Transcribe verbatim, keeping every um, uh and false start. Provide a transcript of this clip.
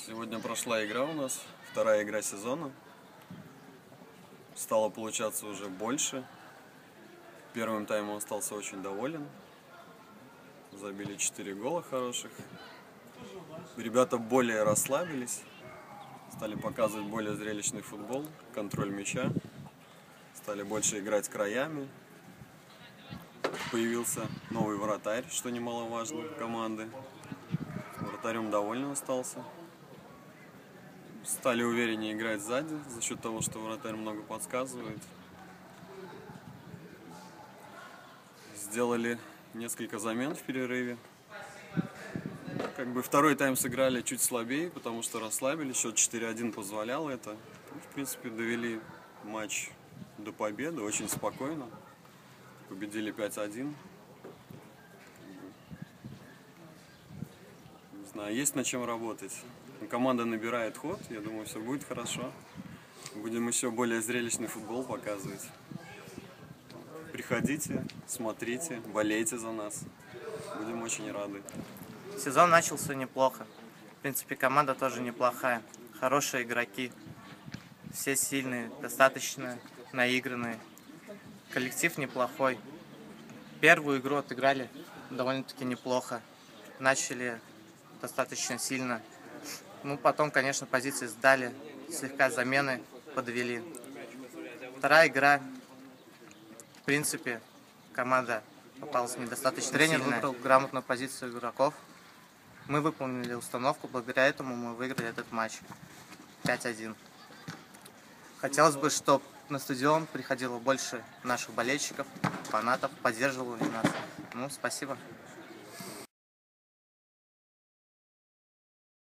Сегодня прошла игра у нас, вторая игра сезона. Стало получаться уже больше. Первым таймом остался очень доволен. Забили четыре гола хороших. Ребята более расслабились. Стали показывать более зрелищный футбол, контроль мяча. Стали больше играть краями. Появился новый вратарь, что немаловажно, команды. Вратарем доволен остался. Стали увереннее играть сзади, за счет того, что вратарь много подсказывает. Сделали несколько замен в перерыве. Как бы второй тайм сыграли чуть слабее, потому что расслабились. Счет четыре один позволял это. И, в принципе, довели матч до победы очень спокойно. Победили пять один. Не знаю, есть над чем работать. Команда набирает ход, я думаю, все будет хорошо. Будем еще более зрелищный футбол показывать. Приходите, смотрите, болейте за нас. Будем очень рады. Сезон начался неплохо. В принципе, команда тоже неплохая. Хорошие игроки. Все сильные, достаточно наигранные. Коллектив неплохой. Первую игру отыграли довольно-таки неплохо. Начали достаточно сильно. Ну, потом, конечно, позиции сдали, слегка замены подвели. Вторая игра, в принципе, команда попалась недостаточно Тренер сильная. Выбрал грамотную позицию игроков. Мы выполнили установку, благодаря этому мы выиграли этот матч пять один. Хотелось бы, чтобы на стадион приходило больше наших болельщиков, фанатов, поддерживали нас. Ну, спасибо.